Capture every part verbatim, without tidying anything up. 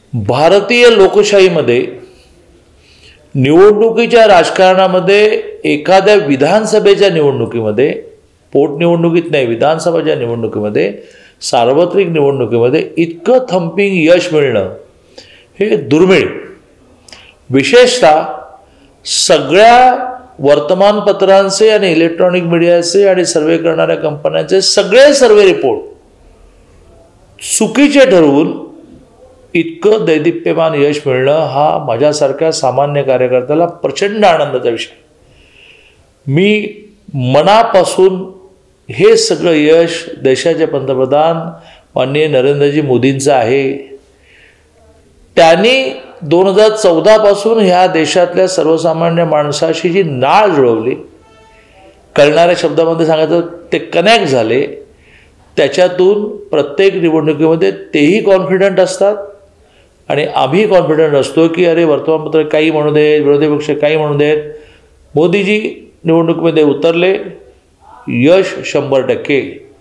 भारतीय लोकशाहीमध्ये निवडणुकीच्या राजकारणामध्ये एखाद्या विधानसभेच्या निवडणुकीमध्ये, पोटनिवडणुकीत नाही, विधानसभेच्या निवडणुकीमध्ये, सार्वत्रिक निवडणुकीमध्ये इतकं थंपिंग यश मिळणं हे दुर्मिळ. विशेषतः सगळ्या वर्तमानपत्रांचे आणि इलेक्ट्रॉनिक मीडियाचे आणि सर्वे करणाऱ्या कंपन्यांचे सगळे सर्वे रिपोर्ट चुकीचे ठरवून इतकं दैदिप्यमान यश मिळणं हा माझ्यासारख्या सामान्य कार्यकर्त्याला प्रचंड आनंदाचा विषय. मी मनापासून हे सगळं यश देशाचे पंतप्रधान माननीय नरेंद्रजी मोदींचं आहे. त्यांनी दोन हजार चौदा पासून ह्या देशातल्या सर्वसामान्य माणसाशी जी नाळ जुळवली, कळणाऱ्या शब्दामध्ये सांगायचं ते कनेक्ट झाले, त्याच्यातून प्रत्येक निवडणुकीमध्ये तेही कॉन्फिडंट असतात आणि आम्ही कॉन्फिडंट असतो की अरे वर्तमानपत्र काही म्हणू देत, विरोधी पक्ष काही म्हणू देत, मोदीजी निवडणुकीमध्ये उतरले, यश शंभर टक्के.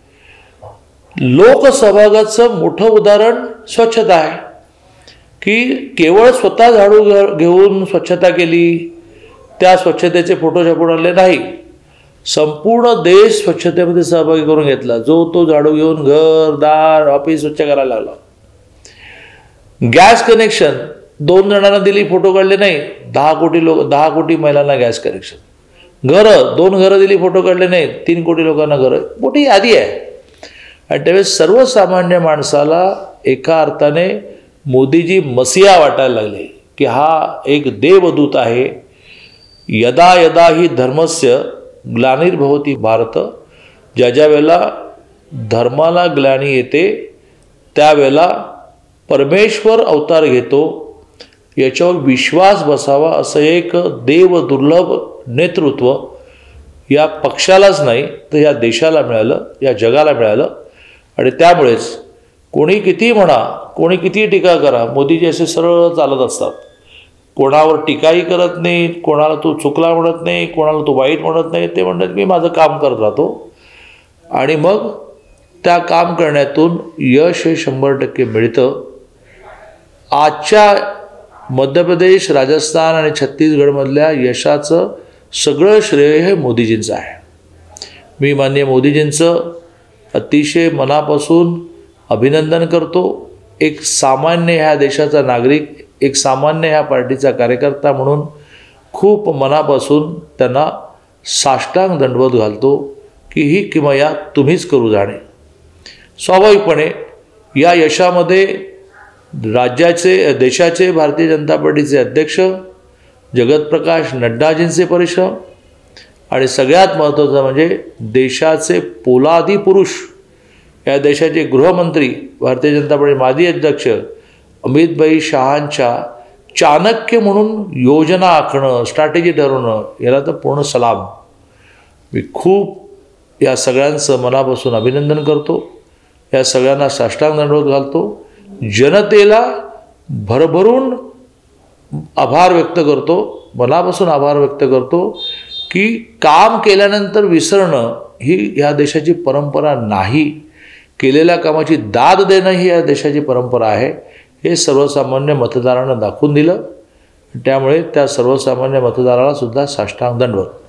लोकसहभागाचं मोठं उदाहरण स्वच्छता आहे की केवळ स्वतः झाडू घेऊन स्वच्छता केली, त्या स्वच्छतेचे फोटो छापून आणले नाही, संपूर्ण देश स्वच्छतेमध्ये सहभागी करून घेतला. जो तो झाडू घेऊन घर दार ऑफिस स्वच्छ करायला लागला. गॅस कनेक्शन दोन जणांना दिली, फोटो काढले नाही, दहा कोटी लोक दहा कोटी महिलांना गॅस कनेक्शन. घरं दोन घरं दिली, फोटो काढले नाही, तीन कोटी लोकांना घरं. मोठी यादी आहे. आणि त्यावेळेस सर्वसामान्य माणसाला एका अर्थाने मोदीजी मसिहा वाटायला लागले की हा एक देवदूत आहे. यदा यदा ही धर्मस्य ग्लानिर्भवती भारत, ज्या ज्या वेळेला धर्माला ग्लानी येते त्यावेळेला परमेश्वर अवतार घेतो, याच्यावर विश्वास बसावा असं एक देवदुर्लभ नेतृत्व या पक्षालाच नाही तर या देशाला मिळालं, या जगाला मिळालं. आणि त्यामुळेच कोणी किती म्हणा, कोणी किती टीका करा, मोदीजी असे सरळ चालत असतात. कोणावर टीकाही करत नाही, कोणाला तू चुकला म्हणत नाही, कोणाला तू वाईट म्हणत नाही. ते म्हणतात मी माझं काम करत राहतो आणि मग त्या काम करण्यातून यश हे शंभर टक्के मिळतं. आजच्या मध्य प्रदेश, राजस्थान आणि छत्तीसगडमधल्या यशाचं सगळं श्रेय हे मोदीजींचं आहे. मी माननीय मोदीजींचं अतिशय मनापासून अभिनंदन करतो. एक सामान्य ह्या देशाचा नागरिक, एक सामान्य ह्या पार्टीचा कार्यकर्ता म्हणून खूप मनापासून त्यांना साष्टांग दंडवत घालतो की ही किमया तुम्हीच करू जाणे. स्वाभाविकपणे या यशामध्ये राज्याचे, देशाचे, भारतीय जनता पार्टीचे अध्यक्ष जगतप्रकाश नड्डाजींचे परिश्रम आणि सगळ्यात महत्त्वाचं म्हणजे देशाचे पोलादी पुरुष, या देशाचे गृहमंत्री, भारतीय जनता पार्टी माजी अध्यक्ष अमितभाई शहांच्या चाणक्य म्हणून योजना आखणं, स्ट्रॅटेजी ठरवणं, याला तर पूर्ण सलाम. मी खूप या सगळ्यांचं मनापासून अभिनंदन करतो. या सगळ्यांना साष्टांग दंडवत घालतो. जनतेला भरभरून आभार व्यक्त करतो, मनापासून आभार व्यक्त करतो की काम केल्यानंतर विसरणं ही ह्या देशाची परंपरा नाही, केलेल्या कामाची दाद देणं ही या देशाची परंपरा आहे. हे सर्वसामान्य मतदारांना दाखवून दिलं. त्यामुळे त्या सर्वसामान्य मतदाराला सुद्धा साष्टांग दंडवत.